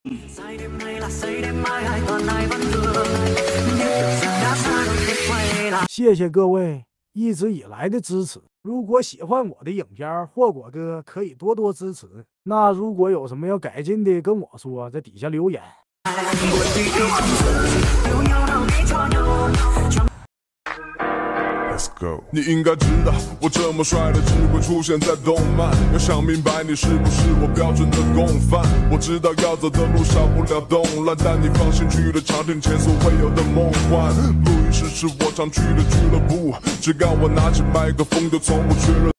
谢谢各位一直以来的支持。如果喜欢我的影片，霍果哥可以多多支持。那如果有什么要改进的，跟我说，在底下留言。 Let's go。你应该知道，我这么帅的只会出现在动漫。要想明白你是不是我标准的共犯。我知道要走的路少不了动乱，但你放心去了尝听前所未有的梦幻。录音室是我常去的俱乐部，只要我拿起麦克风，就从不缺人。